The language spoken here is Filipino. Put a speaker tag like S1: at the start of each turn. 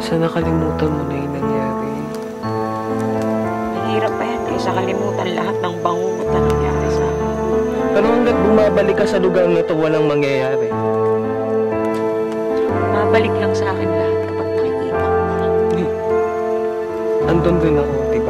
S1: Sana nakalimutan mo na yung nangyari.
S2: Mahirap pa yan kaysa kalimutan lahat ng bangungot na nangyari sa akin.
S1: Pero hanggat bumabalik ka sa lugar na to, walang mangyayari.
S2: Mabalik lang sa akin lahat kapag nakikita ko na.
S1: Andun din ako, tignan.